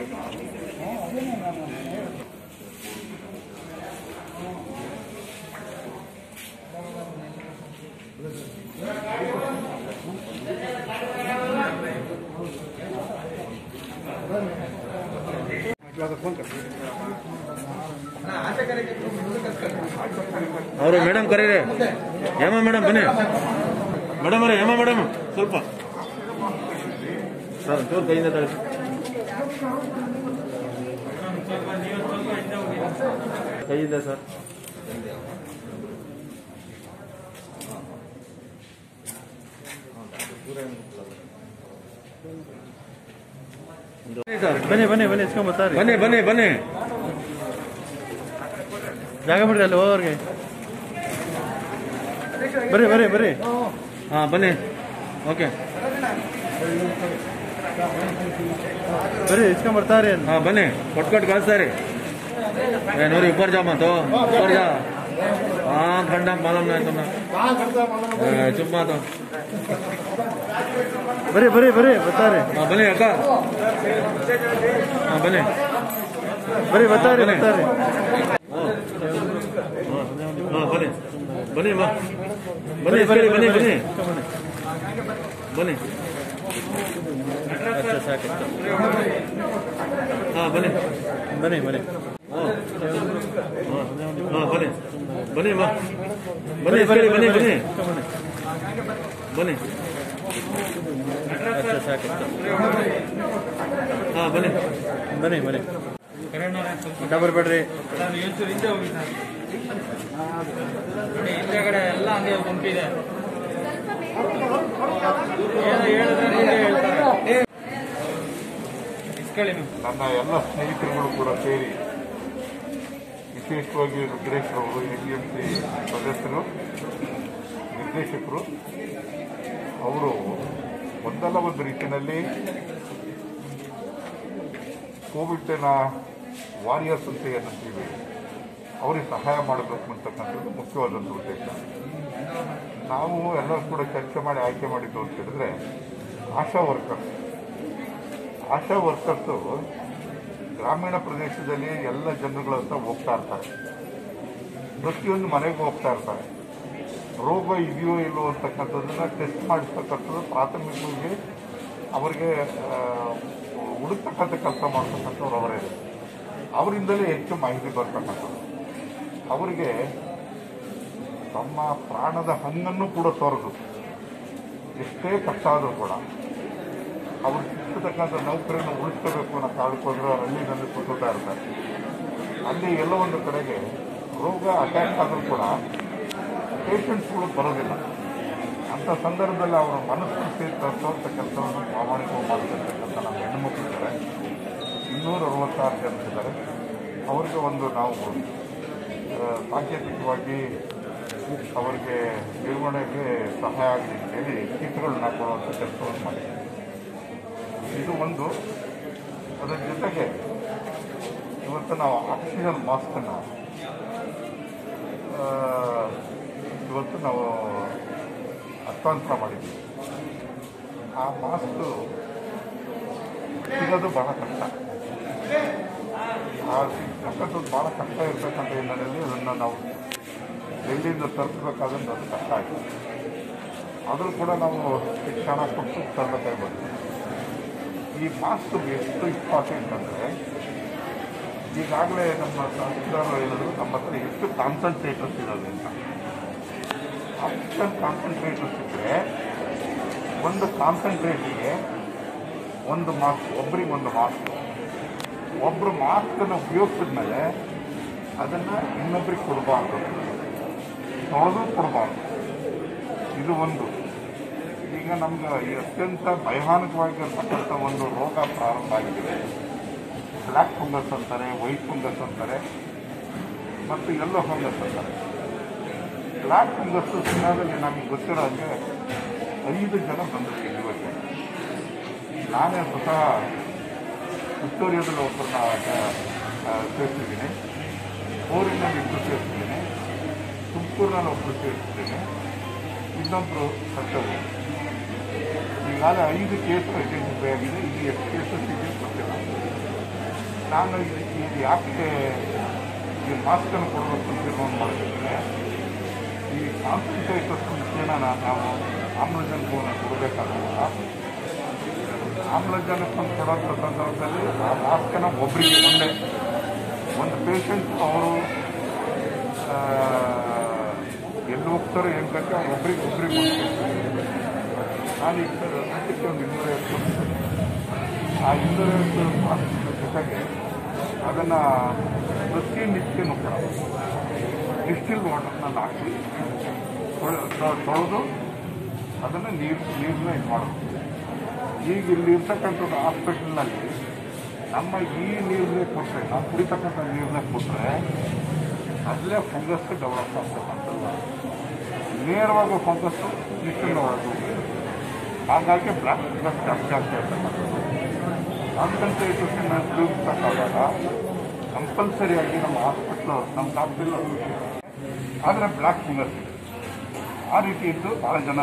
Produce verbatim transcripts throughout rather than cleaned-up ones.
ಅವರು ಮೇಡಮ್ ಕರೀರಿ. ಹೇಮಾ ಮೇಡಮ್ ಬನ್ನಿ. ಮೇಡಮ್ ಅವರೇ, ಹೇಮಾ ಮೇಡಮ್ ಸ್ವಲ್ಪ ಸರ್ ಚೂರು ಕೈಯಿಂದ ತಗೊಳ್ಳಿ. ಕೈಯಿಂದ ಸರ್. ಬನ್ನಿ ಬನ್ನಿ ಬನ್ನಿ ಇಸ್ಕೊಂಡ್ ಬರ್ತಾರೆ. ಬನ್ನಿ ಬನ್ನಿ ಬನ್ನಿ. ಜಾಗ ಬಿಡ್ರಿ ಅಲ್ಲಿ ಹೋಗೋರ್ಗೆ. ಬರ್ರಿ ಬರ್ರಿ ಬರ್ರಿ. ಹಾ ಬನ್ನಿ. ಓಕೆ ಬರ್ರಿ ಇಸ್ಕೊಂಡ್ ಬರ್ತಾರೆ. ಹಾ ಬನ್ನಿ. ಕೊಟ್ಟು ಕೊಟ್ಟು ಕಳಿಸ್ತಾರೆ. ನೋಡಿ ಇಬ್ಬರು ಜಾ ಮಾತು ಇಬ್ಬರು ಜಾ ಹಾ ಖಂಡ ಮಾಲಮ್ ಚುಪ್ ಮಾತು. ಬರ್ರಿ ಬರ್ರಿ ಬರ್ರಿ ಬರ್ತಾರೆ. ಹಾ ಬನ್ನಿ ಅಕ್ಕ. ಹಾ ಬನ್ನಿ ಬರ್ರಿ ಬರ್ತಾರೆ ಬರ್ತಾರೆ. ಹಾ ಬನ್ನಿ ಬನ್ನಿ ಮಾ ಬನ್ನಿ ಬನ್ನಿ ಬನ್ನಿ ಬನ್ನಿ ಬನ್ನಿ. ಸಾಕು. ಹಾ ಬನ್ನಿ ಬನ್ನಿ ಬನ್ನಿ. ಹಾ ಬನ್ನಿ ಬನ್ನಿ ಮಾ ಬನ್ನಿ ಬನ್ನಿ ಬನ್ನಿ ಬನ್ನಿ ಬನ್ನಿ. ಸಾಕು. ಹಾ ಬನ್ನಿ ಬನ್ನಿ ಬನ್ನಿ. ಬರ್ಬೇಡ್ರಿ. ಹಿಂದೆಗಡೆ ಎಲ್ಲ ಹಂಗೆ ಗುಂಪಿದೆ. ನನ್ನ ಎಲ್ಲ ಸ್ನೇಹಿತರುಗಳು ಕೂಡ ಸೇರಿ ವಿಶೇಷವಾಗಿ ರುದ್ರೇಶ್ ಅವರು ಎ ಪಿ ಎಂ ಸಿ ಸದಸ್ಯರು ನಿರ್ದೇಶಕರು ಅವರು ಒಂದಲ್ಲ ಒಂದು ರೀತಿಯಲ್ಲಿ ಕೋವಿಡ್ನ ವಾರಿಯರ್ಸ್ ಅಂತ ಏನಂತೀವಿ ಅವರಿಗೆ ಸಹಾಯ ಮಾಡಬೇಕು ಅಂತಕ್ಕಂಥದ್ದು ಮುಖ್ಯವಾದಂಥ ಉದ್ದೇಶ. ನಾವು ಎಲ್ಲರೂ ಕೂಡ ಚರ್ಚೆ ಮಾಡಿ ಆಯ್ಕೆ ಮಾಡಿದ್ದು ಅಂತ ಹೇಳಿದ್ರೆ ಆಶಾ ವರ್ಕರ್ಸ್ ಆಶಾ ವರ್ಕರ್ಸು ಗ್ರಾಮೀಣ ಪ್ರದೇಶದಲ್ಲಿ ಎಲ್ಲ ಜನರುಗಳ ಹತ್ರ ಹೋಗ್ತಾ ಇರ್ತಾರೆ. ಪ್ರತಿಯೊಂದು ಮನೆಗೂ ಹೋಗ್ತಾ ಇರ್ತಾರೆ. ರೋಗ ಇದೆಯೋ ಇಲ್ಲೋ ಅಂತಕ್ಕಂಥದ್ದನ್ನ ಟೆಸ್ಟ್ ಮಾಡಿಸ್ತಕ್ಕಂಥದ್ದು ಪ್ರಾಥಮಿಕವಾಗಿ ಅವರಿಗೆ ಹುಡುಕ್ತಕ್ಕಂಥ ಕೆಲಸ ಮಾಡ್ತಕ್ಕಂಥವ್ರು ಅವರೇ. ಅವರಿಂದಲೇ ಹೆಚ್ಚು ಮಾಹಿತಿ ಬರ್ತಕ್ಕಂಥದ್ದು. ಅವರಿಗೆ ತಮ್ಮ ಪ್ರಾಣದ ಹಂಗನ್ನು ಕೂಡ ತೊರೆದು ಎಷ್ಟೇ ಕಷ್ಟ ಆದರೂ ಕೂಡ ಅವರು ಸಿಕ್ಕತಕ್ಕಂಥ ನೌಕರನ್ನು ಉಳಿಸ್ಕೋಬೇಕು ಅನ್ನೋ ಕಾರಣಕ್ಕೋದ್ರೆ ಹಳ್ಳಿನಲ್ಲಿ ಕೂತ್ಕೊಳ್ತಾ ಇರ್ತಾರೆ. ಅಲ್ಲಿ ಎಲ್ಲ ಒಂದು ಕಡೆಗೆ ರೋಗ ಅಟ್ಯಾಕ್ ಆದರೂ ಕೂಡ ಪೇಷಂಟ್ಸ್ಗಳು ಬರೋದಿಲ್ಲ. ಅಂಥ ಸಂದರ್ಭದಲ್ಲಿ ಅವರ ಮನಸ್ಥಿತಿ ತರಿಸುವಂಥ ಕೆಲಸವನ್ನು ಪ್ರಾಮಾಣಿಕವಾಗಿ ಮಾಡ್ತಿರ್ತಕ್ಕಂಥ ನಮ್ಮ ಹೆಣ್ಣುಮಕ್ಕಳಿದ್ದಾರೆ. ಇನ್ನೂರ ಅರವತ್ತಾರು ಜನರಿದ್ದಾರೆ. ಅವರಿಗೆ ಒಂದು ನಾವು ಸಾಂಕೇತಿಕವಾಗಿ ಅವರಿಗೆ ನಿರ್ವಹಣೆಗೆ ಸಹಾಯ ಆಗಲಿ ಅಂತೇಳಿ ಕಿಟ್ಗಳನ್ನ ಕೊಡುವಂಥ ಕೆಲಸವನ್ನು ಮಾಡಿದ್ದೀವಿ. ಇದು ಒಂದು. ಅದರ ಜೊತೆಗೆ ಇವತ್ತು ನಾವು ಆಕ್ಸಿಜನ್ ಮಾಸ್ಕನ್ನು ಇವತ್ತು ನಾವು ಹಸ್ತಾಂತರ ಮಾಡಿದ್ದೀವಿ. ಆ ಮಾಸ್ಕ್ ಸಿಗೋದು ಬಹಳ ಕಷ್ಟ. ಆ ಸಿಗ್ತಕ್ಕಂಥದ್ದು ಭಾಳ ಕಷ್ಟ ಇರ್ತಕ್ಕಂಥ ಹಿನ್ನೆಲೆಯಲ್ಲಿ ಅದನ್ನು ನಾವು ಎಲ್ಲಿಂದ ತರಿಸ್ಬೇಕಾದ್ರೆ ಅದು ಕಷ್ಟ ಆಯಿತು. ಆದರೂ ಕೂಡ ನಾವು ಶಿಕ್ಷಣ ಕೊಟ್ಟು ತರಬೇಕಾಗಿ ಬಂದಿದ್ದೀವಿ. ಈ ಮಾಸ್ಕ್ ಎಷ್ಟು ಇಂಪಾರ್ಟೆಂಟ್ ಅಂದರೆ ಈಗಾಗಲೇ ನಮ್ಮ ಸಂಸ್ಥೆಗಳು ಹೇಳಿದ್ರು ನಮ್ಮ ಹತ್ರ ಎಷ್ಟು ಕಾನ್ಸಂಟ್ರೇಟರ್ಸ್ ಇರೋದು ಅಂತ. ಆಕ್ಸಿಜನ್ ಕಾನ್ಸಂಟ್ರೇಟರ್ಸ್ ಇದ್ದರೆ ಒಂದು ಕಾನ್ಸಂಟ್ರೇಟಿಗೆ ಒಂದು ಮಾಸ್ಕ್, ಒಬ್ಬರಿಗೆ ಒಂದು ಮಾಸ್ಕ್. ಒಬ್ಬರು ಮಾಸ್ಕನ್ನು ಉಪಯೋಗಿಸಿದ್ಮೇಲೆ ಅದನ್ನು ಇನ್ನೊಬ್ಬರಿಗೆ ಕೊಡಬಾರ್ದು, ತೊಳೆದು ಕೊಡಬಾರ್ದು. ಇದು ಒಂದು. ಈಗ ನಮ್ಗೆ ಅತ್ಯಂತ ಭಯಾನಕವಾಗಿರ್ತಕ್ಕಂಥ ಒಂದು ರೋಗ ಪ್ರಾರಂಭ ಆಗಿದೆ. ಬ್ಲ್ಯಾಕ್ ಫಂಗಸ್ ಅಂತಾರೆ, ವೈಟ್ ಫಂಗಸ್ ಅಂತಾರೆ, ಮತ್ತು ಯೆಲ್ಲೋ ಫಂಗಸ್ ಅಂತಾರೆ. ಬ್ಲ್ಯಾಕ್ ಫಂಗಸ್ ಚೀನಾದಲ್ಲಿ ನಮಗೆ ಗೊತ್ತಿರೋ ಹಾಗೆ ಐದು ಜನ ಬಂದಿರ್ತೀವಿ ಇವತ್ತು. ನಾನೇ ಸ್ವತಃ ವಿಕ್ಟೋರಿಯಾದಲ್ಲಿ ಒಬ್ಬರನ್ನ ಸೇರಿಸಿದ್ದೀನಿ, ಊರಿನಲ್ಲಿ ಇಬ್ಬರು ಸೇರಿಸಿದ್ದೀನಿ, ತುಮಕೂರಿನಲ್ಲಿ ಒಬ್ಬರು ಸೇರಿಸಿದ್ದೀನಿ, ಇನ್ನೊಬ್ಬರು ಸತ್ತರು. ಈಗಾಗಲೇ ಐದು ಕೇಸ್ ಐಡೆಂಟಿಫೈ ಆಗಿದೆ. ಇಲ್ಲಿ ಎಷ್ಟು ಕೇಸಸ್ ಇದೆ ಗೊತ್ತಿಲ್ಲ. ನಾನು ಈಗ ಯಾಕೆ ಈ ಮಾಸ್ಕನ್ನು ಕೊಡಬೇಕು ಅಂತ ತೀರ್ಮಾನ ಮಾಡಿದ್ರೆ ಈ ಕಾನ್ಸಂಟ್ರೇಟರ್ಸ್ ಮುಖೇನ ನಾವು ಆಮ್ಲಜನಕವನ್ನು ಕೊಡಬೇಕಾಗಲ್ಲ. ಆಮ್ಲಜನಕವನ್ನು ಕೊಡೋಂಥ ಸಂದರ್ಭದಲ್ಲಿ ಆ ಮಾಸ್ಕನ್ನು ಒಬ್ಬರಿಗೆ ಒಂದೇ ಒಂದು ಪೇಷಂಟ್ ಅವರು ಎಲ್ಲಿ ಹೋಗ್ತಾರೆ ಏನು ಬೇಕಾ ಒಬ್ರಿಗೆ ಒಬ್ರಿಗೆ ನಾನು ಈಗ ಅದಕ್ಕೆ ಒಂದು ಇನ್ನೂರೈವತ್ತು ಆ ಇನ್ನೂರೈವತ್ತು ಮಾಸ್ಕ್ ಜೊತೆಗೆ ಅದನ್ನು ಪ್ರತಿ ನಿತ್ಯನೂ ಕೂಡ ಡಿಸ್ಟಿಲ್ಡ್ ವಾಟರ್ನ ಹಾಕಿ ತೊಳೆದು ಅದನ್ನು ನೀರು ನೀರನ್ನ ಇದು ಮಾಡೋದು. ಈಗ ಇಲ್ಲಿ ಇರ್ತಕ್ಕಂಥದ್ದು ಹಾಸ್ಪಿಟಲ್ನಲ್ಲಿ ನಮ್ಮ ಈ ನೀರನ್ನೇ ಕೊಟ್ಟರೆ ನಾವು ಕುಡಿತಕ್ಕಂಥ ನೀರನ್ನೇ ಕೊಟ್ಟರೆ ಅಲ್ಲೇ ಫಂಗಸ್ ಡೆವಲಪ್ ಆಗ್ತಕ್ಕಂಥದ್ದು, ನೇರವಾಗಿ ಫಂಗಸ್ಸು ನೀರಿನ ಒಳಗೆ ಹಾಗಾಗಿ ಬ್ಲ್ಯಾಕ್ ಫಂಗಸ್ ಜಾಸ್ತಿ ಆಗ್ತಾ ಇರ್ತಕ್ಕಂಥದ್ದು. ಅದಕ್ಕಂತ ಇದನ್ನು ಉಪಯೋಗಿಸೋಕ್ಕಾಗಲ್ಲ. ಕಂಪಲ್ಸರಿಯಾಗಿ ನಮ್ಮ ಹಾಸ್ಪಿಟ್ಲು ನಮ್ಮ ಹಾಸ್ಪಿಟಲ್ ಆದರೆ ಬ್ಲ್ಯಾಕ್ ಫಂಗಸ್ ಇದೆ. ಆ ರೀತಿ ಇದ್ದು ಭಾಳ ಜನ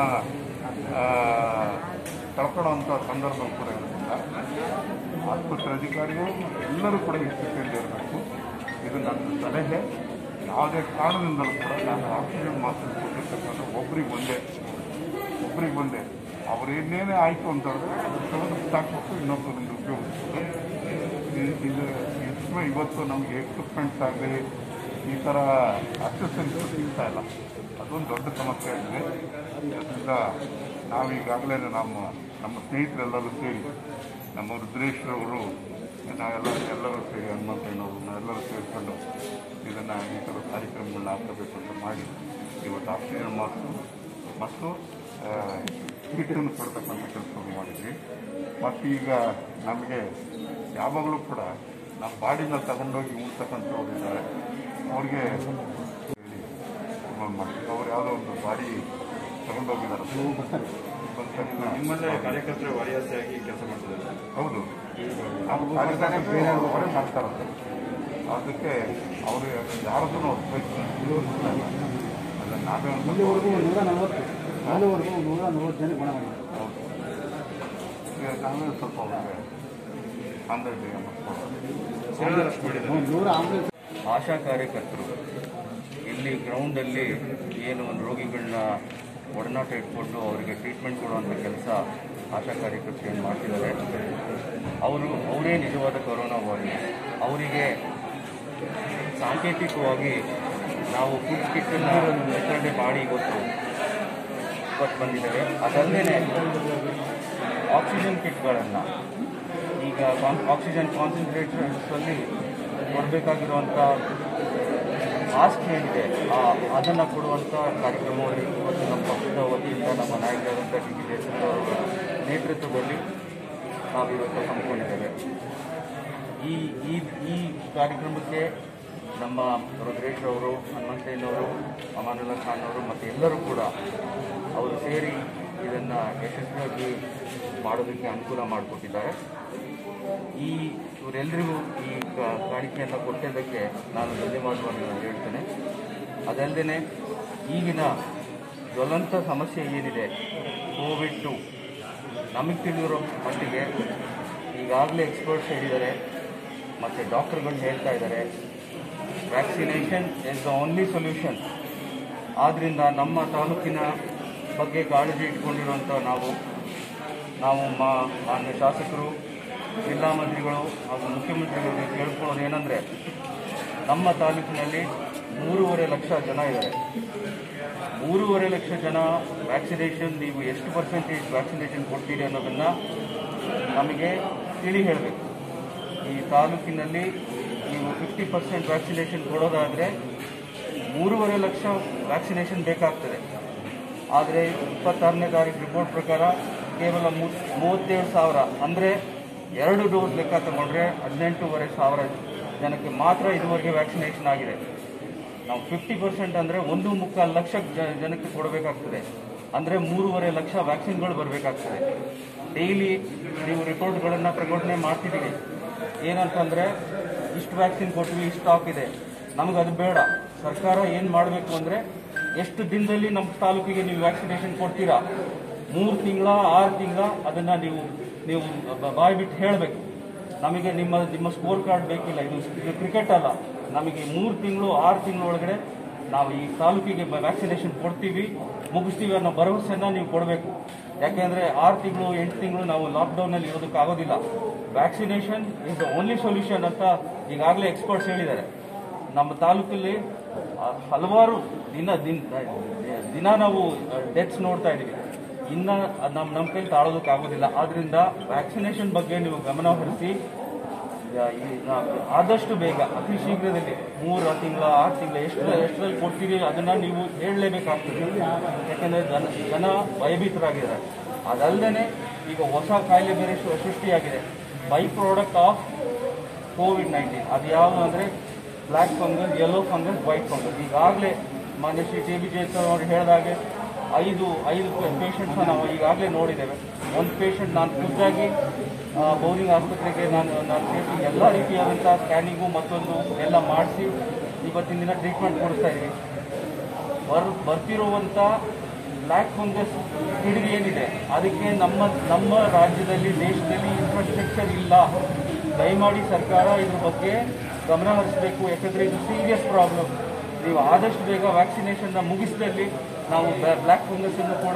ಕಳ್ಕೊಳ್ಳೋವಂಥ ಸಂದರ್ಭ ಕೂಡ ಇರೋದ್ರಿಂದ ಆಸ್ಪತ್ರೆ ಅಧಿಕಾರಿಗಳು ಎಲ್ಲರೂ ಕೂಡ ಎಚ್ಚರಿಕೆಯಿಂದ ಇರಬೇಕು. ಇದು ನನ್ನ ಸಲಹೆ. ಯಾವುದೇ ಕಾರಣದಿಂದಲೂ ಕೂಡ ನಾನು ಆಕ್ಸಿಜನ್ ಮಾಸ್ಕ್ ಕೊಟ್ಟಿರ್ತಕ್ಕಂಥ ಒಬ್ರಿಗೆ ಒಂದೇ ಒಬ್ರಿಗೆ ಒಂದೇ ಅವ್ರು ಏನೇನೇ ಆಯಿತು ಅಂತಂದರೆ ಅದನ್ನು ಸಾಕಬೇಕು, ಇನ್ನೊಬ್ಬರಿಂದ ಉಪಯೋಗಿಸ್ಬೋದು. ಇದು ಎಷ್ಟು ಇವತ್ತು ನಮಗೆ ಎಕ್ವಿಪ್ಮೆಂಟ್ಸ್ ಆಗಲಿ ಈ ಥರ ಅಸಿಸ್ಟೆನ್ಸ್ ಸಿಗ್ತಾ ಇಲ್ಲ, ಅದೊಂದು ದೊಡ್ಡ ಸಮಸ್ಯೆ ಆಗಿದೆ. ಅದರಿಂದ ನಾವೀಗಾಗಲೇ ನಮ್ಮ ನಮ್ಮ ಸ್ನೇಹಿತರೆಲ್ಲರೂ ಸೇರಿ ನಮ್ಮ ರುದ್ರೇಶ್ರವರು ನಾವೆಲ್ಲ ಎಲ್ಲರೂ ಸೇರಿ ಹನುಮಂತಯ್ಯನವರು ನಾವೆಲ್ಲರೂ ಸೇರಿಕೊಂಡು ಇದನ್ನು ಈ ಥರ ಕಾರ್ಯಕ್ರಮಗಳನ್ನ ಹಾಕಬೇಕು ಅಂತ ಮಾಡಿ ಇವತ್ತು ಆಕ್ಸಿಜನ್ ಮಾಸ್ಕ್ ಮತ್ತು ಕೀಟನ್ನು ಕೊಡ್ತಕ್ಕಂಥ ಕೆಲಸವನ್ನು ಮಾಡಿದ್ವಿ. ಮತ್ತು ಈಗ ನಮಗೆ ಯಾವಾಗಲೂ ಕೂಡ ನಮ್ಮ ಬಾಡಿನ ತಗೊಂಡೋಗಿ ಉಣ್ತಕ್ಕಂಥವ್ರು ಇದ್ದಾರೆ, ಅವ್ರಿಗೆ ಮಾಡ್ತೀವಿ. ಅವ್ರು ಯಾವುದೋ ಒಂದು ಬಾಡಿ ತಗೊಂಡೋಗಿದ್ದಾರೆ, ನಿಮ್ಮಲ್ಲೇ ಕಾರ್ಯಕರ್ತರು ವಾರಿಯಾಸಿಯಾಗಿ ಕೆಲಸ ಮಾಡ್ತಿದ್ದಾರೆ. ಹೌದು, ಅವರೇ ಮಾಡ್ತಾರೆ. ಅದಕ್ಕೆ ಅವರು ಯಾರದೂ ಅದನ್ನು ನಾವೇ ಒಂದು ನೂರ ನಲವತ್ತು ನಾಲ್ವರೆಗೂ ನೂರ ನಲವತ್ತು ಜನ ಗುಣ ಮಾಡಿದ್ದಾರೆ. ಹೌದು, ನಾವೇ ಸ್ವಲ್ಪ ಅವ್ರಿಗೆ ಅಂದಾಜು ನೂರ ಆಂಬುಲೆನ್ಸ್ ಆಶಾ ಕಾರ್ಯಕರ್ತರು ಇಲ್ಲಿ ಗ್ರೌಂಡಲ್ಲಿ ಏನು ಒಂದು ರೋಗಿಗಳನ್ನ ಒಡನಾಟ ಇಟ್ಕೊಂಡು ಅವರಿಗೆ ಟ್ರೀಟ್ಮೆಂಟ್ ಕೊಡುವಂಥ ಕೆಲಸ ಆಶಾ ಕಾರ್ಯಕರ್ತರು ಏನು ಮಾಡ್ತಿದ್ದಾರೆ. ಅವರು ಅವರೇ ನಿಜವಾದ ಕೊರೋನಾ ವಾರಿಯರ್ಸ್. ಅವರಿಗೆ ಸಾಂಕೇತಿಕವಾಗಿ ನಾವು ಫುಡ್ ಕಿಟ್ಟನ್ನು ವಿತರಣೆ ಮಾಡಿ ಇವತ್ತು ಇವತ್ತು ಬಂದಿದ್ದೇವೆ. ಅದಲ್ಲದೆ ಆಕ್ಸಿಜನ್ ಕಿಟ್ಗಳನ್ನು ಈಗ ಆಕ್ಸಿಜನ್ ಕಾನ್ಸಂಟ್ರೇಟರ್ಸಲ್ಲಿ ಕೊಡಬೇಕಾಗಿರುವಂಥ ಮಾಸ್ಕ್ ಏನಿದೆ ಅದನ್ನು ಕೊಡುವಂಥ ಕಾರ್ಯಕ್ರಮವನ್ನು ಇವತ್ತು ನಮ್ಮ ಪಕ್ಷದ ವತಿಯಿಂದ ನಮ್ಮ ನಾಯಕರಾದಂಥ ಡಿ ಕೆ ಜಯಚಂದ್ರ ಅವರ ನೇತೃತ್ವದಲ್ಲಿ ನಾವಿವತ್ತು ಹಮ್ಮಿಕೊಂಡಿದ್ದೇವೆ. ಈ ಈ ಈ ಕಾರ್ಯಕ್ರಮಕ್ಕೆ ನಮ್ಮ ರುದ್ರೇಶ್ ಅವರು, ಹನುಮಂತಯ್ಯನವರು, ಅಮಾನುಲ್ಲಾ ಖಾನ್ ಅವರು ಮತ್ತು ಎಲ್ಲರೂ ಕೂಡ ಅವರು ಸೇರಿ ಇದನ್ನು ಯಶಸ್ವಿಯಾಗಿ ಮಾಡೋದಕ್ಕೆ ಅನುಕೂಲ ಮಾಡಿಕೊಟ್ಟಿದ್ದಾರೆ. ಈ ಇವರೆಲ್ಲರಿಗೂ ಈ ಕಾಣಿಕೆಯನ್ನು ಕೊಟ್ಟಿದ್ದಕ್ಕೆ ನಾನು ಧನ್ಯವಾದವನ್ನು ಹೇಳ್ತೇನೆ. ಅದಲ್ಲದೆ ಈಗಿನ ಜ್ವಲಂತ ಸಮಸ್ಯೆ ಏನಿದೆ ಕೋವಿಡ್ ಟು, ನಮಗೆ ತಿಳಿದಿರೋ ಮಟ್ಟಿಗೆ ಈಗಾಗಲೇ ಎಕ್ಸ್ಪರ್ಟ್ಸ್ ಹೇಳಿದ್ದಾರೆ ಮತ್ತು ಡಾಕ್ಟರ್ಗಳು ಹೇಳ್ತಾ ಇದ್ದಾರೆ vaccination is the only solution. ಆದ್ದರಿಂದ ನಮ್ಮ ತಾಲೂಕಿನ ಬಗ್ಗೆ ಕಾಳಜಿ ಇಟ್ಕೊಂಡಿರುವಂಥ ನಾವು ನಾವು ಮಾ ಮಾನ್ಯ ಶಾಸಕರು, ಜಿಲ್ಲಾ ಮಂತ್ರಿಗಳು ಹಾಗೂ ಮುಖ್ಯಮಂತ್ರಿಗಳಿಗೆ ಕೇಳ್ಕೊಳ್ಳೋದು ಏನಂದರೆ, ನಮ್ಮ ತಾಲೂಕಿನಲ್ಲಿ ಮೂರುವರೆ ಲಕ್ಷ ಜನ ಇದ್ದಾರೆ. ಮೂರುವರೆ ಲಕ್ಷ ಜನ ವ್ಯಾಕ್ಸಿನೇಷನ್ ನೀವು ಎಷ್ಟು ಪರ್ಸೆಂಟೇಜ್ ವ್ಯಾಕ್ಸಿನೇಷನ್ ಕೊಡ್ತೀರಿ ಅನ್ನೋದನ್ನು ನಮಗೆ ತಿಳಿ ಹೇಳಬೇಕು. ಈ ತಾಲೂಕಿನಲ್ಲಿ ನೀವು ಫಿಫ್ಟಿ ಪರ್ಸೆಂಟ್ ವ್ಯಾಕ್ಸಿನೇಷನ್ ಕೊಡೋದಾದರೆ ಮೂರುವರೆ ಲಕ್ಷ ವ್ಯಾಕ್ಸಿನೇಷನ್ ಬೇಕಾಗ್ತದೆ. ಆದರೆ ಇಪ್ಪತ್ತಾರನೇ ತಾರೀಕು ರಿಪೋರ್ಟ್ ಪ್ರಕಾರ ಕೇವಲ ಮೂವತ್ತೇಳು ಸಾವಿರ ಅಂದರೆ ಎರಡು ಡೋಸ್ ಲೆಕ್ಕ ತಗೊಂಡ್ರೆ ಹದಿನೆಂಟೂವರೆ ಸಾವಿರ ಜನಕ್ಕೆ ಮಾತ್ರ ಇದುವರೆಗೆ ವ್ಯಾಕ್ಸಿನೇಷನ್ ಆಗಿದೆ. ನಾವು ಫಿಫ್ಟಿ ಪರ್ಸೆಂಟ್ ಅಂದರೆ ಒಂದು ಮುಕ್ಕಾಲು ಲಕ್ಷ ಜನಕ್ಕೆ ಕೊಡಬೇಕಾಗ್ತದೆ. ಅಂದರೆ ಮೂರುವರೆ ಲಕ್ಷ ವ್ಯಾಕ್ಸಿನ್ಗಳು ಬರಬೇಕಾಗ್ತದೆ. ಡೈಲಿ ನೀವು ರಿಪೋರ್ಟ್ಗಳನ್ನು ಪ್ರಕಟಣೆ ಮಾಡ್ತಿದ್ದೀವಿ. ಏನಂತಂದರೆ ಇಷ್ಟು ವ್ಯಾಕ್ಸಿನ್ ಕೊಟ್ವಿ, ಇಷ್ಟು ಸ್ಟಾಕ್ ಇದೆ. ನಮಗೆ ಅದು ಬೇಡ. ಸರ್ಕಾರ ಏನು ಮಾಡಬೇಕು ಅಂದರೆ, ಎಷ್ಟು ದಿನದಲ್ಲಿ ನಮ್ಮ ತಾಲೂಕಿಗೆ ನೀವು ವ್ಯಾಕ್ಸಿನೇಷನ್ ಕೊಡ್ತೀರಾ, ಮೂರು ತಿಂಗಳ ಆರು ತಿಂಗಳ ಅದನ್ನು ನೀವು ನೀವು ಬಾಯಿ ಬಿಟ್ಟು ಹೇಳಬೇಕು. ನಮಗೆ ನಿಮ್ಮ ನಿಮ್ಮ ಸ್ಕೋರ್ ಕಾರ್ಡ್ ಬೇಕಿಲ್ಲ, ಇದು ಕ್ರಿಕೆಟ್ ಅಲ್ಲ. ನಮಗೆ ಮೂರು ತಿಂಗಳು ಆರು ತಿಂಗಳ ಒಳಗಡೆ ನಾವು ಈ ತಾಲೂಕಿಗೆ ವ್ಯಾಕ್ಸಿನೇಷನ್ ಕೊಡ್ತೀವಿ, ಮುಗಿಸ್ತೀವಿ ಅನ್ನೋ ಭರವಸೆಯನ್ನು ನೀವು ಕೊಡಬೇಕು. ಯಾಕೆಂದರೆ ಆರು ತಿಂಗಳು ಎಂಟು ತಿಂಗಳು ನಾವು ಲಾಕ್ಡೌನಲ್ಲಿ ಇರೋದಕ್ಕಾಗೋದಿಲ್ಲ. Vaccination is the only solution ಅಂತ ಈಗಾಗಲೇ ಎಕ್ಸ್ಪರ್ಟ್ಸ್ ಹೇಳಿದ್ದಾರೆ. ನಮ್ಮ ತಾಲೂಕಲ್ಲಿ ಹಲವಾರು ದಿನ ದಿನ ದಿನ ನಾವು ಡೆತ್ಸ್ ನೋಡ್ತಾ ಇದ್ದೀವಿ. ಇನ್ನು ನಮ್ಮ ನಮ್ಮ ಕೈಲಿ ತಾಳೋದಕ್ಕಾಗೋದಿಲ್ಲ. ಆದ್ದರಿಂದ ವ್ಯಾಕ್ಸಿನೇಷನ್ ಬಗ್ಗೆ ನೀವು ಗಮನ ಹರಿಸಿ ಆದಷ್ಟು ಬೇಗ ಅತಿ ಶೀಘ್ರದಲ್ಲಿ ಮೂರು ತಿಂಗಳ ಆರು ತಿಂಗಳ ಎಷ್ಟು ಎಷ್ಟರಲ್ಲಿ ಕೊಡ್ತೀರಿ ಅದನ್ನು ನೀವು ಹೇಳಲೇಬೇಕಾಗ್ತದೆ. ಯಾಕೆಂದರೆ ಜನ ಜನ ಭಯಭೀತರಾಗಿದ್ದಾರೆ. ಅದಲ್ಲದೆ ಈಗ ಹೊಸ ಕಾಯಿಲೆ ಬೇರೆ ಸೃಷ್ಟಿಯಾಗಿದೆ, by product of Covid nineteen. ಅದು ಯಾವುದು ಅಂದರೆ black fungus, yellow fungus, white fungus. ಈಗಾಗಲೇ ಮಾನ್ಯ ಶ್ರೀ ಟಿ ಬಿ ಜಯಚಂದ್ರ ಅವರು ಹೇಳಿದಾಗೆ ಐದು ಐದು ಪೇಷಂಟ್ಸ್ನ ನಾವು ಈಗಾಗಲೇ ನೋಡಿದ್ದೇವೆ. ಒಂದು ಪೇಷಂಟ್ ನಾನು ಖುದ್ದಾಗಿ ಬೌರಿಂಗ್ ಆಸ್ಪತ್ರೆಗೆ ನಾನು ನಾನು ಸೇರಿಸಿ ಎಲ್ಲ ರೀತಿಯಾದಂಥ ಸ್ಕ್ಯಾನಿಂಗು ಮತ್ತೊಂದು ಎಲ್ಲ ಮಾಡಿಸಿ ಇವತ್ತಿನ ದಿನ ಟ್ರೀಟ್ಮೆಂಟ್ ಕೊಡಿಸ್ತಾ ಇದ್ದೀವಿ. ಬರ್ ಬರ್ತಿರುವಂಥ ಬ್ಲ್ಯಾಕ್ ಫಂಗಸ್ ಹಿಡಿದು ಏನಿದೆ ಅದಕ್ಕೆ ನಮ್ಮ ನಮ್ಮ ರಾಜ್ಯದಲ್ಲಿ ದೇಶದಲ್ಲಿ ಇನ್ಫ್ರಾಸ್ಟ್ರಕ್ಚರ್ ಇಲ್ಲ. ದಯಮಾಡಿ ಸರ್ಕಾರ ಇದ್ರ ಬಗ್ಗೆ ಗಮನ ಹರಿಸಬೇಕು. ಯಾಕಂದರೆ ಇದು ಸೀರಿಯಸ್ ಪ್ರಾಬ್ಲಮ್. ನೀವು ಆದಷ್ಟು ಬೇಗ ವ್ಯಾಕ್ಸಿನೇಷನ್ನ ಮುಗಿಸಿದಲ್ಲಿ ನಾವು ಬ್ಲ್ಯಾಕ್ ಫಂಗಸನ್ನು ಕೂಡ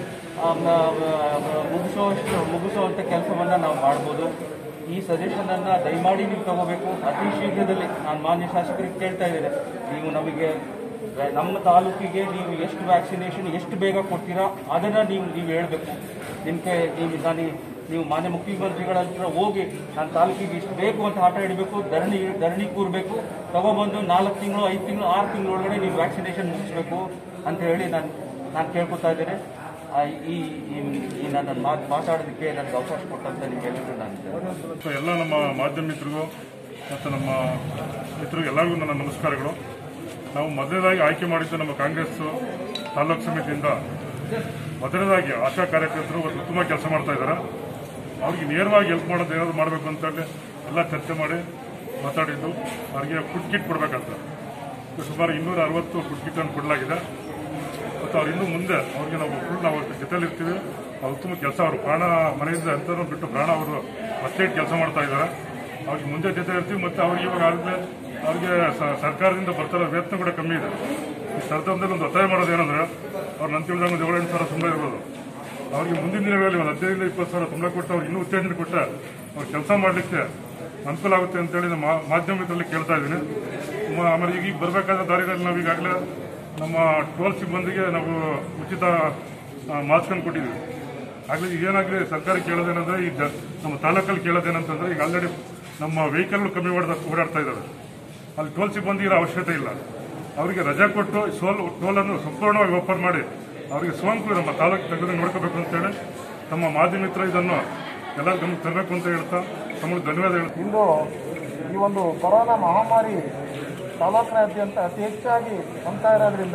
ಮುಗಿಸೋಷ್ಟು ಮುಗಿಸುವಂಥ ಕೆಲಸವನ್ನು ನಾವು ಮಾಡ್ಬೋದು. ಈ ಸಜೆಷನನ್ನು ದಯಮಾಡಿ ನೀವು ತಗೋಬೇಕು. ಅತಿ ಶೀಘ್ರದಲ್ಲಿ ನಾನು ಮಾನ್ಯ ಶಾಸಕರಿಗೆ ಕೇಳ್ತಾ ಇದ್ದೇನೆ, ನೀವು ನಮಗೆ ನಮ್ಮ ತಾಲೂಕಿಗೆ ನೀವು ಎಷ್ಟು ವ್ಯಾಕ್ಸಿನೇಷನ್ ಎಷ್ಟು ಬೇಗ ಕೊಡ್ತೀರಾ ಅದನ್ನು ನೀವು ನೀವು ಹೇಳಬೇಕು. ನಿಮಗೆ ನೀವು ನಾನು ನೀವು ಮಾನ್ಯ ಮುಖ್ಯಮಂತ್ರಿಗಳ ಹತ್ರ ಹೋಗಿ ನನ್ನ ತಾಲೂಕಿಗೆ ಇಷ್ಟು ಬೇಕು ಅಂತ ಆಟ ಹಿಡಬೇಕು, ಧರಣಿ ಧರಣಿ ಕೂರಬೇಕು, ತಗೊಬಂದು ನಾಲ್ಕು ತಿಂಗಳು ಐದು ತಿಂಗಳು ಆರು ತಿಂಗಳು ಒಳಗಡೆ ನೀವು ವ್ಯಾಕ್ಸಿನೇಷನ್ ಮುಗಿಸ್ಬೇಕು ಅಂತ ಹೇಳಿ ನಾನು ನಾನು ಕೇಳ್ಕೊತಾ ಇದ್ದೇನೆ. ಈ ಈ ನನ್ನ ಮಾತು ಮಾತಾಡೋದಕ್ಕೆ ನನಗೆ ಅವಕಾಶ ಕೊಟ್ಟಂತ ನಿಮಗೆಲ್ಲರಿಗೂ ನಾನು ಎಲ್ಲ ನಮ್ಮ ಮಾಧ್ಯಮ ಮಿತ್ರರಿಗೂ ಮತ್ತು ನಮ್ಮ ಮಿತ್ರರಿಗೂ ಎಲ್ಲರಿಗೂ ನನ್ನ ನಮಸ್ಕಾರಗಳು. ನಾವು ಮೊದಲನೇದಾಗಿ ಆಯ್ಕೆ ಮಾಡಿದ್ದು ನಮ್ಮ ಕಾಂಗ್ರೆಸ್ ತಾಲೂಕು ಸಮಿತಿಯಿಂದ ಮೊದಲನೇದಾಗಿ ಆಶಾ ಕಾರ್ಯಕರ್ತರು ಉತ್ತಮ ಕೆಲಸ ಮಾಡ್ತಾ ಇದ್ದಾರೆ. ಅವ್ರಿಗೆ ನೇರವಾಗಿ ಹೆಲ್ಪ್ ಮಾಡೋದು ಏನಾದ್ರು ಮಾಡಬೇಕು ಅಂತೇಳಿ ಎಲ್ಲ ಚರ್ಚೆ ಮಾಡಿ ಮಾತಾಡಿದ್ದು. ಅವ್ರಿಗೆ ಫುಡ್ ಕಿಟ್ ಕೊಡಬೇಕಂತ ಸುಮಾರು ಇನ್ನೂರ ಅರವತ್ತು ಫುಡ್ ಕಿಟ್ಟನ್ನು ಕೊಡಲಾಗಿದೆ. ಮತ್ತು ಅವ್ರು ಇನ್ನೂ ಮುಂದೆ ಅವ್ರಿಗೆ ನಾವು ಫುಲ್ ನಾವು ಜೊತೆಲಿರ್ತೀವಿ. ಅವ್ರು ಉತ್ತಮ ಕೆಲಸ ಅವರು ಪ್ರಾಣ ಮನೆಯಿಂದ ಅಂತಲೂ ಬಿಟ್ಟು ಪ್ರಾಣ ಅವರು ಮತ್ತೆ ಕೆಲಸ ಮಾಡ್ತಾ ಇದ್ದಾರೆ. ಅವ್ರಿಗೆ ಮುಂದೆ ಜೊತೆ ಇರ್ತೀವಿ. ಮತ್ತು ಅವ್ರಿಗೆ ಇವಾಗ ಆದಮೇಲೆ ಅವ್ರಿಗೆ ಸರ್ಕಾರದಿಂದ ಬರ್ತಾರೋ ವೇತನ ಕೂಡ ಕಮ್ಮಿ ಇದೆ. ಈ ಸರ್ಕಾರದಲ್ಲಿ ಒಂದು ಒತ್ತಾಯ ಮಾಡೋದು ಏನಂದ್ರೆ ಅವ್ರು ನನ್ನ ತಿಳಿದಾಗ ಒಂದು ಏಳೆಂಟು ಸಾವಿರ ಸಂಬಳ ಇರ್ಬೋದು. ಅವ್ರಿಗೆ ಮುಂದಿನ ದಿನಗಳಲ್ಲಿ ಒಂದು ಹದಿನೈದು ಇಪ್ಪತ್ತು ಸಾವಿರ ಸಂಬಳ ಕೊಟ್ಟು ಅವ್ರಿಗೆ ಇನ್ನೂ ಉತ್ತೇಜನ ಕೊಟ್ಟರೆ ಅವ್ರು ಕೆಲಸ ಮಾಡಲಿಕ್ಕೆ ಅನುಕೂಲ ಆಗುತ್ತೆ ಅಂತೇಳಿ ನಮ್ಮ ಮಾಧ್ಯಮದಲ್ಲಿ ಕೇಳ್ತಾ ಇದ್ದೀನಿ. ಆಮೇಲೆ ಈಗ ಈಗ ಬರಬೇಕಾದ ದಾರಿಗಳಲ್ಲಿ ನಾವು ಈಗಾಗಲೇ ನಮ್ಮ ಟೋಲ್ ಸಿಬ್ಬಂದಿಗೆ ನಾವು ಉಚಿತ ಮಾಸ್ಕನ್ನು ಕೊಟ್ಟಿದ್ದೀವಿ. ಆಗಲೇ ಈಗೇನಾಗಲಿ ಸರ್ಕಾರ ಕೇಳೋದೇನಂದ್ರೆ ಈಗ ನಮ್ಮ ತಾಲೂಕಲ್ಲಿ ಕೇಳೋದೇನಂತಂದ್ರೆ ಈಗ ಆಲ್ರೆಡಿ ನಮ್ಮ ವೆಹಿಕಲ್ ಕಮ್ಮಿ ಓಡಾ ಓಡಾಡ್ತಾ ಇದ್ದಾವೆ. ಅಲ್ಲಿ ಟೋಲ್ ಸಿಬ್ಬಂದಿ ಇರೋ ಅವಶ್ಯಕತೆ ಇಲ್ಲ. ಅವರಿಗೆ ರಜೆ ಕೊಟ್ಟು ಸೋಲ್ ಟೋಲನ್ನು ಸಂಪೂರ್ಣವಾಗಿ ಓಪನ್ ಮಾಡಿ ಅವರಿಗೆ ಸೋಂಕು ನಮ್ಮ ತಾಲೂಕು ತೆಗೆದು ನೋಡ್ಕೋಬೇಕು ಅಂತೇಳಿ ನಮ್ಮ ಮಾಧ್ಯಮ ಮಿತ್ರ ಇದನ್ನು ಎಲ್ಲರೂ ಗಮನಕ್ಕೆ ತರಬೇಕು ಅಂತ ಹೇಳ್ತಾ ತಮಗೆ ಧನ್ಯವಾದ ಹೇಳ್ತೀನಿ. ಇಂದು ಈ ಒಂದು ಕೊರೋನಾ ಮಹಾಮಾರಿ ತಾಲೂಕಿನಾದ್ಯಂತ ಅತಿ ಹೆಚ್ಚಾಗಿ ಹೊಂತಾ ಇರೋದ್ರಿಂದ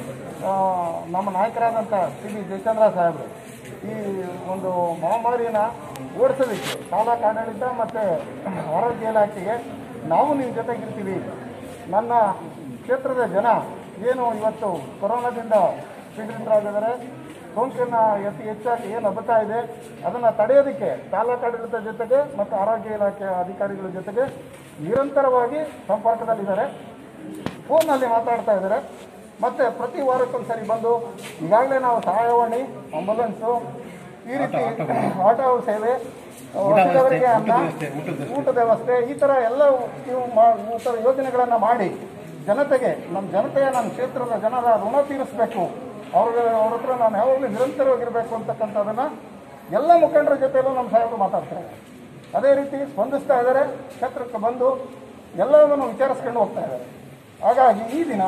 ನಮ್ಮ ನಾಯಕರಾದಂಥ ಸಿ ಬಿ ಜಯಚಂದ್ರ ಸಾಹೇಬರು ಈ ಒಂದು ಮಹಾಮಾರಿನ ಓಡಿಸೋದಕ್ಕೆ ತಾಲೂಕು ಆಡಳಿತ ಮತ್ತು ಆರೋಗ್ಯ ಇಲಾಖೆಗೆ ನಾವು ನಿಮ್ಮ ಜೊತೆಗಿರ್ತೀವಿ, ನನ್ನ ಕ್ಷೇತ್ರದ ಜನ ಏನು ಇವತ್ತು ಕೊರೋನಾದಿಂದ ಪೀಡಿತರಾಗಿದ್ದಾರೆ, ಸೋಂಕಿನ ಅತಿ ಹೆಚ್ಚಾಗಿ ಏನು ಹಬ್ಬತಾ ಇದೆ ಅದನ್ನು ತಡೆಯೋದಕ್ಕೆ ತಾಲೂಕು ಆಡಳಿತ ಜೊತೆಗೆ ಮತ್ತು ಆರೋಗ್ಯ ಇಲಾಖೆಯ ಅಧಿಕಾರಿಗಳ ಜೊತೆಗೆ ನಿರಂತರವಾಗಿ ಸಂಪರ್ಕದಲ್ಲಿದ್ದಾರೆ. ಫೋನ್ನಲ್ಲಿ ಮಾತಾಡ್ತಾ ಇದ್ದಾರೆ. ಮತ್ತು ಪ್ರತಿ ವಾರಕ್ಕೊಂದ್ಸರಿ ಬಂದು ಈಗಾಗಲೇ ನಾವು ಸಹಾಯವಾಣಿ, ಆಂಬುಲೆನ್ಸು, ಈ ರೀತಿ ಆಟೋ ಸೇವೆ, ವಸತಿಯವರಿಗೆ ಅನ್ನ, ಊಟದ ವ್ಯವಸ್ಥೆ, ಈ ಥರ ಎಲ್ಲ ಇವು ಈ ಥರ ಯೋಜನೆಗಳನ್ನು ಮಾಡಿ ಜನತೆಗೆ ನಮ್ಮ ಜನತೆಯ ನಮ್ಮ ಕ್ಷೇತ್ರದ ಜನರ ಋಣ ತೀರಿಸಬೇಕು, ಅವ್ರಿಗೆ ಅವ್ರ ಹತ್ರ ನಾನು ಯಾವಾಗಲೂ ನಿರಂತರವಾಗಿರಬೇಕು ಅಂತಕ್ಕಂಥದ್ದನ್ನು ಎಲ್ಲ ಮುಖಂಡರ ಜೊತೆಯಲ್ಲೂ ನಮ್ಮ ಸಾಹೇಬರು ಮಾತಾಡ್ತಾರೆ. ಅದೇ ರೀತಿ ಸ್ಪಂದಿಸ್ತಾ ಇದ್ದಾರೆ. ಕ್ಷೇತ್ರಕ್ಕೆ ಬಂದು ಎಲ್ಲವನ್ನು ವಿಚಾರಿಸ್ಕೊಂಡು ಹೋಗ್ತಾ ಇದ್ದಾರೆ. ಹಾಗಾಗಿ ಈ ದಿನ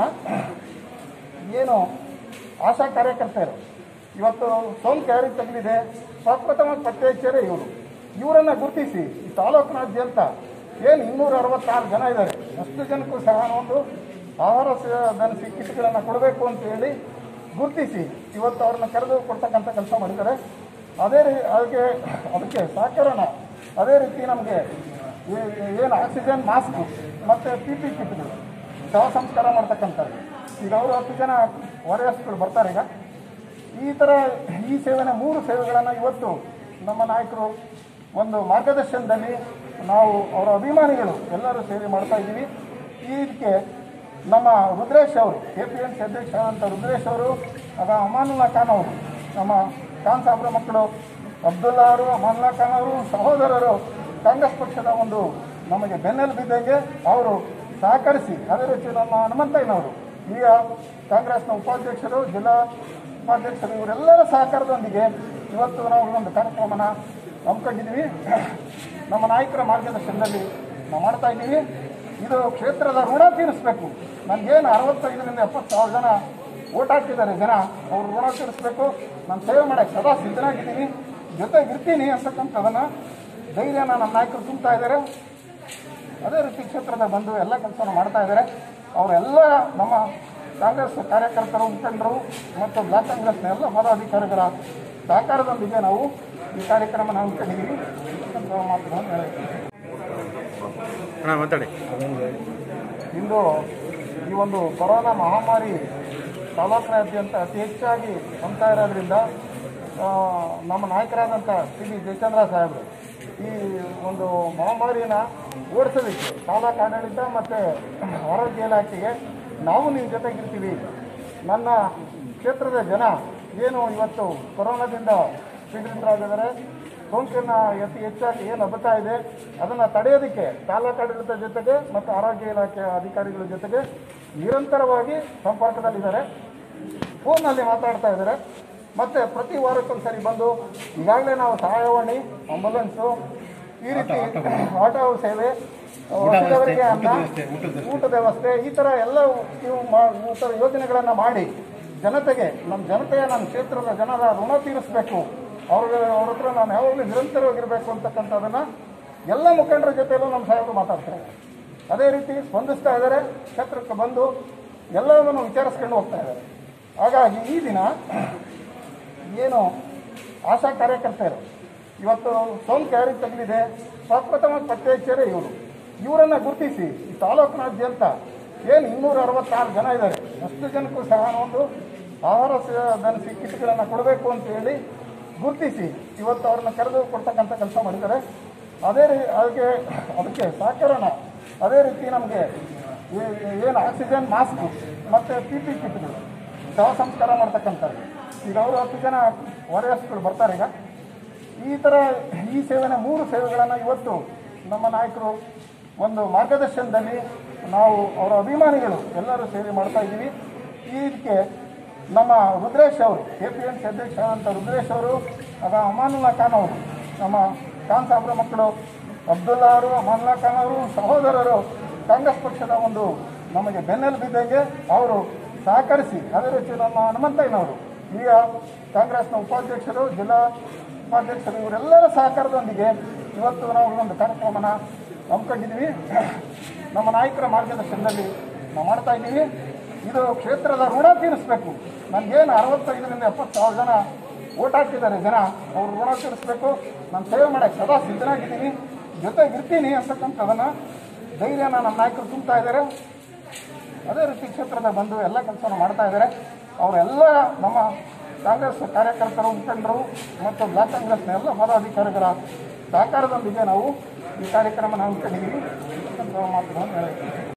ಏನು ಆಶಾ ಕಾರ್ಯಕರ್ತರು ಇವತ್ತು ಸೋಂಕು ಯಾರಿಗೆ ತಗಲಿದೆ ಪ್ರಪ್ರಥಮ ಪತ್ತೆ ಹಚ್ಚಾರೆ ಇವರು. ಇವರನ್ನು ಗುರುತಿಸಿ ಈ ತಾಲೂಕಿನಾದ್ಯಂತ ಏನು ಇನ್ನೂರ ಅರವತ್ತಾರು ಜನ ಇದ್ದಾರೆ, ಅಷ್ಟು ಜನಕ್ಕೂ ಸಹ ಒಂದು ಆಹಾರ ಧನಸಿ ಕಿಟ್ಗಳನ್ನು ಕೊಡಬೇಕು ಅಂತ ಹೇಳಿ ಗುರುತಿಸಿ ಇವತ್ತು ಅವ್ರನ್ನ ಕರೆದು ಕೊಡ್ತಕ್ಕಂಥ ಕೆಲಸ ಮಾಡಿದ್ದಾರೆ. ಅದೇ ರೀ ಅದಕ್ಕೆ ಅದಕ್ಕೆ ಸಹಕಾರನ ಅದೇ ರೀತಿ ನಮಗೆ ಏನು ಆಕ್ಸಿಜನ್ ಮಾಸ್ಕ್ ಮತ್ತು ಪಿ ಪಿ ಕಿಟ್ಗಳು ಶವ ಸಂಸ್ಕಾರ ಮಾಡ್ತಕ್ಕಂಥದ್ದು. ಈಗ ಅವರು ಹತ್ತು ಜನ ವಾರಿಯರ್ಸ್ಗಳು ಬರ್ತಾರೆ. ಈಗ ಈ ಥರ ಈ ಸೇವೆನ ಮೂರು ಸೇವೆಗಳನ್ನು ಇವತ್ತು ನಮ್ಮ ನಾಯಕರು ಒಂದು ಮಾರ್ಗದರ್ಶನದಲ್ಲಿ ನಾವು ಅವರ ಅಭಿಮಾನಿಗಳು ಎಲ್ಲರೂ ಸೇರಿ ಮಾಡ್ತಾ ಇದ್ದೀವಿ. ಇದಕ್ಕೆ ನಮ್ಮ ರುದ್ರೇಶ್ ಅವರು ಕೆ ಪಿ ಎನ್ ಸಿ ಅಧ್ಯಕ್ಷರಾದಂಥ ರುದ್ರೇಶ್ ಅವರು ಆಗ ಅಮಾನುಲ್ಲಾ ಖಾನ್ ಅವರು ನಮ್ಮ ಖಾನ್ ಸಾಬ್ರ ಮಕ್ಕಳು ಅಬ್ದುಲ್ಲಾ ಅವರು ಅಮಾನುಲ್ಲಾ ಖಾನ್ ಅವರು ಸಹೋದರರು ಕಾಂಗ್ರೆಸ್ ಪಕ್ಷದ ಒಂದು ನಮಗೆ ಬೆನ್ನೆಲು ಬಿದ್ದಂಗೆ ಅವರು ಸಹಕರಿಸಿ ಅದೇ ರೀತಿ ನಮ್ಮ ಹನುಮಂತಯ್ಯನವರು ಈಗ ಕಾಂಗ್ರೆಸ್ನ ಉಪಾಧ್ಯಕ್ಷರು ಜಿಲ್ಲಾ ಉಪಾಧ್ಯಕ್ಷರು ಇವರೆಲ್ಲರ ಸಹಕಾರದೊಂದಿಗೆ ಇವತ್ತು ನಾವು ಒಂದು ಕಾರ್ಯಕ್ರಮನ ಹಮ್ಮಿಕೊಂಡಿದ್ದೀವಿ. ನಮ್ಮ ನಾಯಕರ ಮಾರ್ಗದರ್ಶನದಲ್ಲಿ ನಾವು ಮಾಡ್ತಾ ಇದ್ದೀವಿ. ಇದು ಕ್ಷೇತ್ರದ ಋಣ ತೀರಿಸಬೇಕು. ನನಗೇನು ಅರವತ್ತೈದರಿಂದ ಎಪ್ಪತ್ತು ಸಾವಿರ ಜನ ಓಟ್ ಹಾಕಿದ್ದಾರೆ ಜನ, ಅವ್ರ ಋಣ ತೀರಿಸಬೇಕು. ನಾನು ಸೇವೆ ಮಾಡೋಕ್ಕೆ ಸದಾ ಸಿದ್ಧನಾಗಿದ್ದೀನಿ, ಜೊತೆಗಿರ್ತೀನಿ ಅಂತಕ್ಕಂಥದ್ದನ್ನು ಧೈರ್ಯನ ನಮ್ಮ ನಾಯಕರು ತುಂಬ್ತಾ ಇದ್ದಾರೆ. ಅದೇ ರೀತಿ ಕ್ಷೇತ್ರದ ಬಂದು ಎಲ್ಲ ಕೆಲಸನ ಮಾಡ್ತಾ ಇದ್ದಾರೆ. ಅವರೆಲ್ಲ ನಮ್ಮ ಕಾಂಗ್ರೆಸ್ ಕಾರ್ಯಕರ್ತರು ಮುಖಂಡರು ಮತ್ತು ಬ್ಲಾಕ್ ಕಾಂಗ್ರೆಸ್ನ ಎಲ್ಲ ಪದಾಧಿಕಾರಿಗಳ ಸಹಕಾರದೊಂದಿಗೆ ನಾವು ಈ ಕಾರ್ಯಕ್ರಮ ಹಮ್ಮಿಕೊಂಡಿದ್ದೀವಿ ಅಂತ ಮಾತುಗಳನ್ನು ಹೇಳ್ತೀನಿ. ಇಂದು ಈ ಒಂದು ಕೊರೋನಾ ಮಹಾಮಾರಿ ತಾಲೂಕಿನಾದ್ಯಂತ ಅತಿ ಹೆಚ್ಚಾಗಿ ಹೊಂದ್ತಾ ಇರೋದ್ರಿಂದ ನಮ್ಮ ನಾಯಕರಾದಂಥ ಸಿ ಬಿ ಜಯಚಂದ್ರ ಸಾಹೇಬರು ಈ ಒಂದು ಮಹಾಮಾರಿನ ಓಡಿಸೋದಕ್ಕೆ ತಾಲೂಕು ಆಡಳಿತ ಮತ್ತು ಆರೋಗ್ಯ ಇಲಾಖೆಗೆ ನಾವು ನಿಮ್ಮ ಜೊತೆಗಿರ್ತೀವಿ. ನನ್ನ ಕ್ಷೇತ್ರದ ಜನ ಏನು ಇವತ್ತು ಕೊರೋನಾದಿಂದ ಪೀಡಿತರಾಗಿದ್ದಾರೆ, ಸೋಂಕಿನ ಅತಿ ಹೆಚ್ಚಾಗಿ ಏನು ಹಬ್ಬತಾ ಇದೆ ಅದನ್ನು ತಡೆಯೋದಕ್ಕೆ ತಾಲೂಕು ಆಡಳಿತ ಜೊತೆಗೆ ಮತ್ತು ಆರೋಗ್ಯ ಇಲಾಖೆಯ ಅಧಿಕಾರಿಗಳ ಜೊತೆಗೆ ನಿರಂತರವಾಗಿ ಸಂಪರ್ಕದಲ್ಲಿದ್ದಾರೆ, ಫೋನ್ನಲ್ಲಿ ಮಾತಾಡ್ತಾ ಇದ್ದಾರೆ. ಮತ್ತು ಪ್ರತಿ ವಾರಕ್ಕೊಂದ್ಸರಿ ಬಂದು ಈಗಾಗಲೇ ನಾವು ಸಹಾಯವಾಣಿ, ಆಂಬುಲೆನ್ಸು, ಈ ರೀತಿ ಆಟೋ ಸೇವೆ, ವಸತಿಯವರಿಗೆ ಅನ್ನ, ಊಟದ ವ್ಯವಸ್ಥೆ, ಈ ಥರ ಎಲ್ಲ ಇವು ಈ ಥರ ಯೋಜನೆಗಳನ್ನು ಮಾಡಿ ಜನತೆಗೆ ನಮ್ಮ ಜನತೆಯ ನಮ್ಮ ಕ್ಷೇತ್ರದ ಜನರ ಋಣ ತೀರಿಸಬೇಕು, ಅವ್ರಿಗೆ ಅವ್ರ ಹತ್ರ ನಾನು ಯಾವಾಗಲೂ ನಿರಂತರವಾಗಿರಬೇಕು ಅಂತಕ್ಕಂಥದ್ದನ್ನು ಎಲ್ಲ ಮುಖಂಡರ ಜೊತೆಯಲ್ಲೂ ನಮ್ಮ ಸಾಹೇಬರು ಮಾತಾಡ್ತಾರೆ. ಅದೇ ರೀತಿ ಸ್ಪಂದಿಸ್ತಾ ಇದ್ದಾರೆ, ಕ್ಷೇತ್ರಕ್ಕೆ ಬಂದು ಎಲ್ಲವನ್ನು ವಿಚಾರಿಸ್ಕೊಂಡು ಹೋಗ್ತಾ ಇದ್ದಾರೆ. ಹಾಗಾಗಿ ಈ ದಿನ ಏನು ಆಶಾ ಕಾರ್ಯಕರ್ತರು ಇವತ್ತು ಸೋಂಕು ಯಾರಿಗೆ ತಗಲಿದೆ ಪ್ರಪ್ರಥಮ ಪತ್ತೆ ಹಚ್ಚರೇ ಇವರು ಇವರನ್ನು ಗುರುತಿಸಿ ಈ ತಾಲೂಕಿನಾದ್ಯಂತ ಏನು ಇನ್ನೂರ ಅರವತ್ತಾರು ಜನ ಇದ್ದಾರೆ, ಅಷ್ಟು ಜನಕ್ಕೂ ಸಹ ಒಂದು ಆಹಾರ ಧನಸಿ ಕಿಟ್ಗಳನ್ನು ಕೊಡಬೇಕು ಅಂತ ಹೇಳಿ ಗುರುತಿಸಿ ಇವತ್ತು ಅವ್ರನ್ನ ಕರೆದು ಕೊಡ್ತಕ್ಕಂಥ ಕೆಲಸ ಮಾಡಿದ್ದಾರೆ. ಅದೇ ರೀ ಅದಕ್ಕೆ ಅದಕ್ಕೆ ಸಹಕಾರನ ಅದೇ ರೀತಿ ನಮಗೆ ಏನು ಆಕ್ಸಿಜನ್ ಮಾಸ್ಕ್ ಮತ್ತು ಪಿ ಪಿ ಕಿಟ್ಗಳು ಶವ ಸಂಸ್ಕಾರ ಮಾಡ್ತಕ್ಕಂಥದ್ದು. ಈಗ ಅವರು ಹತ್ತು ಜನ ವಾರಿಯರ್ಸ್ಗಳು ಬರ್ತಾರೆ. ಈಗ ಈ ಥರ ಈ ಸೇವೆನ ಮೂರು ಸೇವೆಗಳನ್ನು ಇವತ್ತು ನಮ್ಮ ನಾಯಕರು ಒಂದು ಮಾರ್ಗದರ್ಶನದಲ್ಲಿ ನಾವು ಅವರ ಅಭಿಮಾನಿಗಳು ಎಲ್ಲರೂ ಸೇರಿ ಮಾಡ್ತಾ ಇದ್ದೀವಿ. ಇದಕ್ಕೆ ನಮ್ಮ ರುದ್ರೇಶ್ ಅವರು ಕೆ ಪಿ ಎನ್ ಸಿ ಅಧ್ಯಕ್ಷರಾದಂಥ ರುದ್ರೇಶ್ ಅವರು ಆಗ ಅಮಾನುಲ್ಲಾ ಖಾನ್ ಅವರು ನಮ್ಮ ಖಾನ್ ಸಾಬ್ರ ಮಕ್ಕಳು ಅಬ್ದುಲ್ಲಾ ಅವರು ಅಮಾನುಲ್ಲಾ ಖಾನ್ ಅವರು ಸಹೋದರರು ಕಾಂಗ್ರೆಸ್ ಪಕ್ಷದ ಒಂದು ನಮಗೆ ಬೆನ್ನೆಲು ಬಿದ್ದಂಗೆ ಅವರು ಸಹಕರಿಸಿ ಅದೇ ರೀತಿ ನಮ್ಮ ಹನುಮಂತಯ್ಯನವರು ಈಗ ಕಾಂಗ್ರೆಸ್ನ ಉಪಾಧ್ಯಕ್ಷರು ಜಿಲ್ಲಾ ಉಪಾಧ್ಯಕ್ಷರು ಇವರೆಲ್ಲರ ಸಹಕಾರದೊಂದಿಗೆ ಇವತ್ತು ನಾವು ಒಂದು ಕಾರ್ಯಕ್ರಮನ ಹಮ್ಮಿಕೊಂಡಿದ್ದೀವಿ. ನಮ್ಮ ನಾಯಕರ ಮಾರ್ಗದರ್ಶನದಲ್ಲಿ ನಾವು ಮಾಡ್ತಾ ಇದ್ದೀವಿ. ಇದು ಕ್ಷೇತ್ರದ ಋಣ ತೀರಿಸಬೇಕು. ನನಗೇನು ಅರವತ್ತೈದರಿಂದ ಎಪ್ಪತ್ತು ಸಾವಿರ ಜನ ಓಟ್ ಹಾಕಿದ್ದಾರೆ ಜನ, ಅವ್ರ ಋಣ ತೀರಿಸಬೇಕು. ನಾನು ಸೇವೆ ಮಾಡೋಕ್ಕೆ ಸದಾ ಸಿದ್ಧನಾಗಿದ್ದೀನಿ, ಜೊತೆಗಿರ್ತೀನಿ ಅಂತಕ್ಕಂಥದ್ದನ್ನು ಧೈರ್ಯನ ನಮ್ಮ ನಾಯಕರು ತುಂಬ್ತಾ ಇದ್ದಾರೆ. ಅದೇ ರೀತಿ ಕ್ಷೇತ್ರದ ಬಂದು ಎಲ್ಲ ಕೆಲಸವನ್ನು ಮಾಡ್ತಾ ಇದ್ದಾರೆ. ಅವರೆಲ್ಲ ನಮ್ಮ ಕಾಂಗ್ರೆಸ್ ಕಾರ್ಯಕರ್ತರು ಮುಖಂಡರು ಮತ್ತು ಬ್ಲಾಕ್ ಕಾಂಗ್ರೆಸ್ನ ಎಲ್ಲ ಪದಾಧಿಕಾರಿಗಳ ಸಹಕಾರದೊಂದಿಗೆ ನಾವು ಈ ಕಾರ್ಯಕ್ರಮ ಹಮ್ಮಿಕೊಂಡಿದ್ದೀವಿ ಅಂತ ಮಾತುಗಳನ್ನು ಹೇಳ್ತೀನಿ.